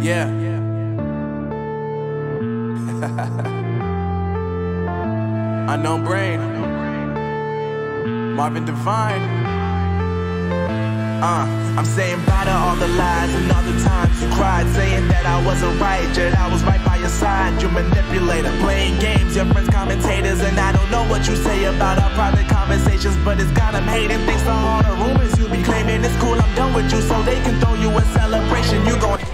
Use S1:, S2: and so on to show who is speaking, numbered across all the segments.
S1: Yeah. Unknown Brain, Marvin Devine. I'm saying bye to all the lies and all the times you cried, saying that I wasn't right, yet I was right by your side. You manipulator, playing games, your friends commentators, and I don't know what you say about our private conversations, but it's got them hating. Thanks to all the rumors you be claiming. It's cool, I'm done with you, so they can throw you a celebration. You gon'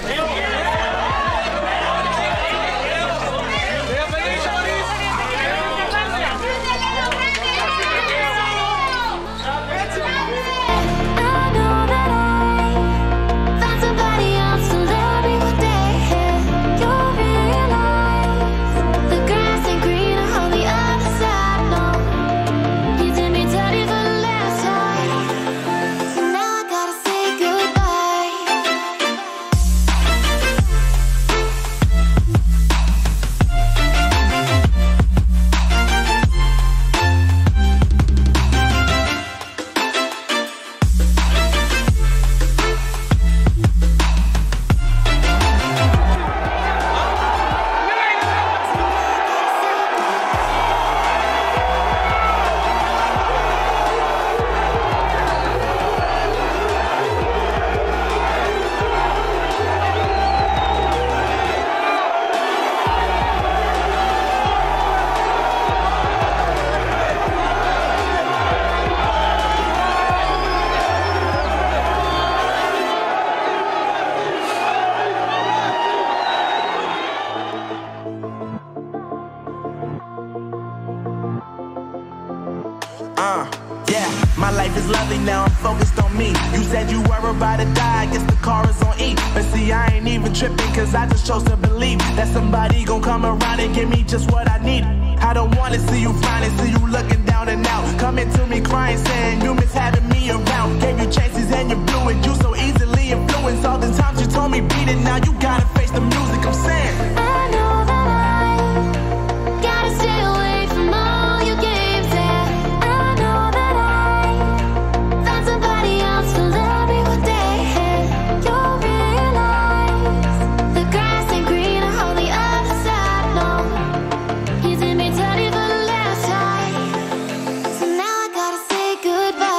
S1: yeah, my life is lovely now, I'm focused on me. You said you were about to die, I guess the car is on E. But see, I ain't even tripping, cause I just chose to believe that somebody gon' come around and give me just what I need. I don't wanna see you flying, see you looking down and out, coming to me crying, saying you miss having me around. Gave you chances and you blew it, you so easily influenced. All the times you told me beat it, now you gotta face the music. I'm saying
S2: I know that I gotta stay away from all your games, yeah. I know that I found somebody else to love me one day, yeah. You'll realize the grass ain't greener on the other side, no. You did me dirty for the last time, so now I gotta say goodbye.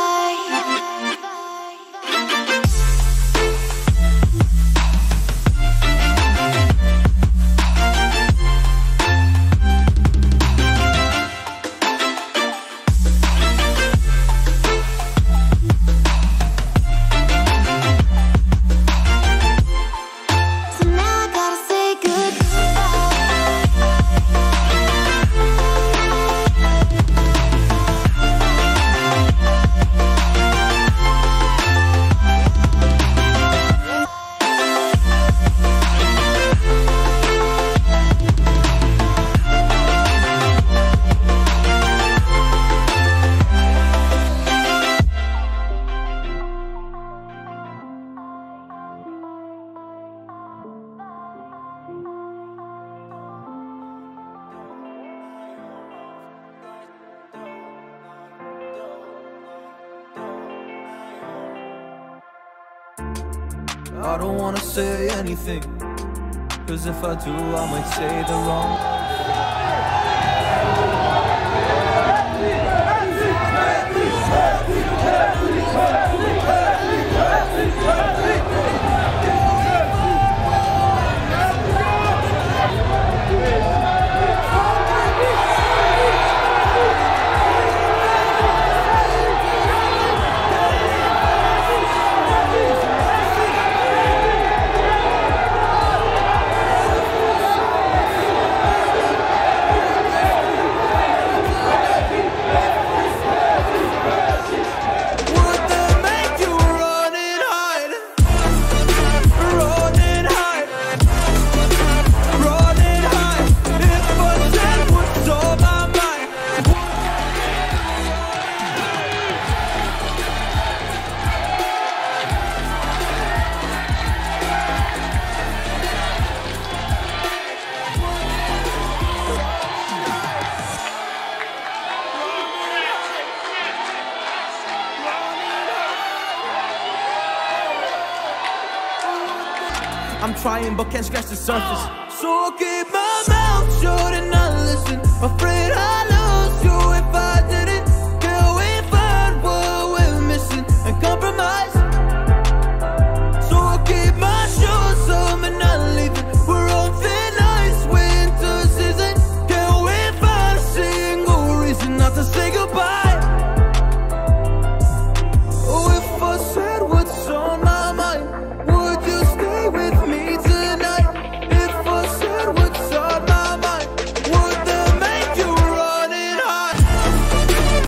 S2: So now I gotta say goodbye.
S3: I don't wanna say anything, cause if I do, I might say the wrong. I'm trying but can't scratch the surface. So I'll keep my mouth shut and not listen. Afraid